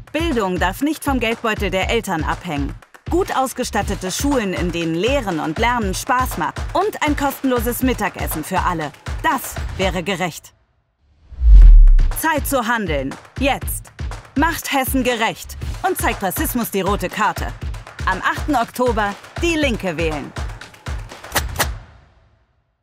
Bildung darf nicht vom Geldbeutel der Eltern abhängen. Gut ausgestattete Schulen, in denen Lehren und Lernen Spaß macht. Und ein kostenloses Mittagessen für alle. Das wäre gerecht. Zeit zu handeln. Jetzt. Macht Hessen gerecht und zeigt Rassismus die rote Karte. Am 8. Oktober die Linke wählen.